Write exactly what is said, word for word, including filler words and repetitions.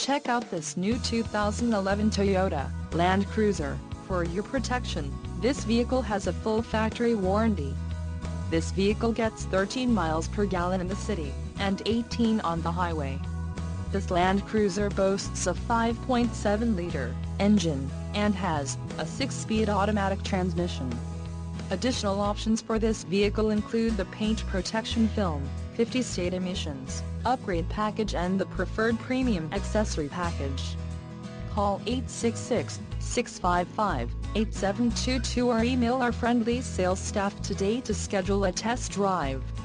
Check out this new two thousand eleven Toyota Land Cruiser. For your protection, this vehicle has a full factory warranty. This vehicle gets thirteen miles per gallon in the city, and eighteen on the highway. This Land Cruiser boasts a five point seven liter engine, and has a six-speed automatic transmission. Additional options for this vehicle include the paint protection film, fifty state emissions, upgrade package and the preferred premium accessory package. Call eight six six, six five five, eight seven two two or email our friendly sales staff today to schedule a test drive.